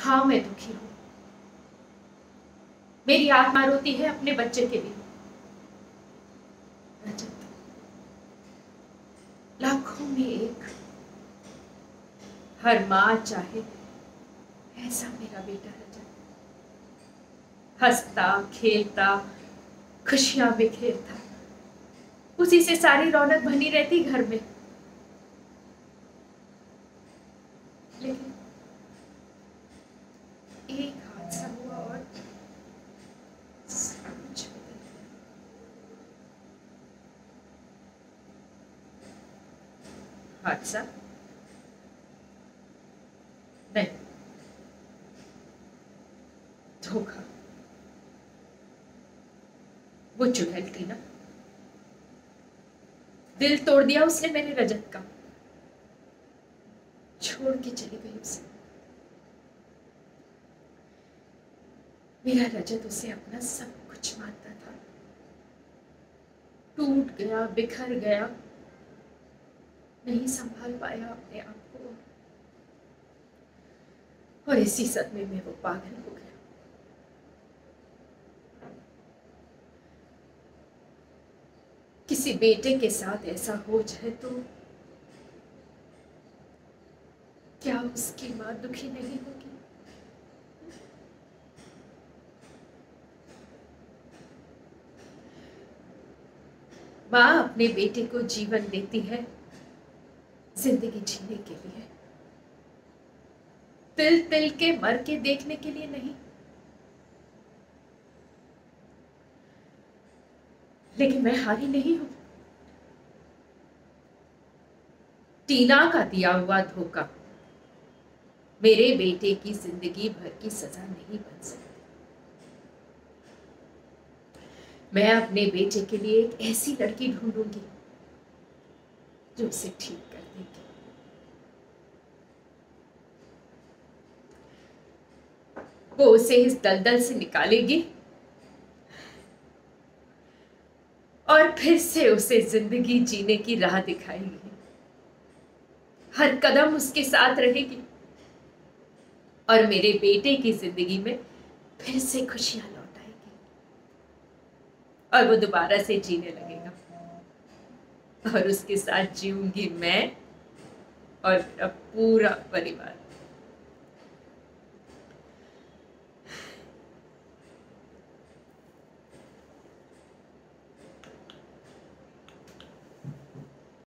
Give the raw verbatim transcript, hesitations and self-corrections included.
हाँ, मैं दुखी हूँ। मेरी आत्मा रोती है अपने बच्चे के लिए। रजत, लाखों में एक। हर माँ चाहे ऐसा मेरा बेटा रजत, हंसता खेलता खुशियां बिखेरता, उसी से सारी रौनक बनी रहती घर में। लेकिन एक हादसा हुआ और सब कुछ बदल गया। हादसा नहीं, धोखा। वो चुड़ैल थी ना, दिल तोड़ दिया उसने मेरे रजत का, छोड़ के चली गई उसे। मेरा रजत उसे अपना सब कुछ मानता था, टूट गया, बिखर गया, नहीं संभाल पाया अपने आप को, और इसी सदमे में वो पागल हो गया। किसी बेटे के साथ ऐसा हो जाए तो क्या उसकी मां दुखी नहीं होगी? मां अपने बेटे को जीवन देती है जिंदगी जीने के लिए, तिल तिल के मर के देखने के लिए नहीं। लेकिन मैं हारी नहीं हूं। टीना का दिया हुआ धोखा मेरे बेटे की जिंदगी भर की सजा नहीं बन सकती। मैं अपने बेटे के लिए एक ऐसी लड़की ढूंढूंगी जो उसे ठीक कर देगी। वो उसे इस दलदल से निकालेगी और फिर से उसे जिंदगी जीने की राह दिखाएगी। हर कदम उसके साथ रहेगी और मेरे बेटे की जिंदगी में फिर से खुशियां लौट आएगी और वो दोबारा से जीने लगेगा, और उसके साथ जीऊंगी मैं और मेरा पूरा परिवार।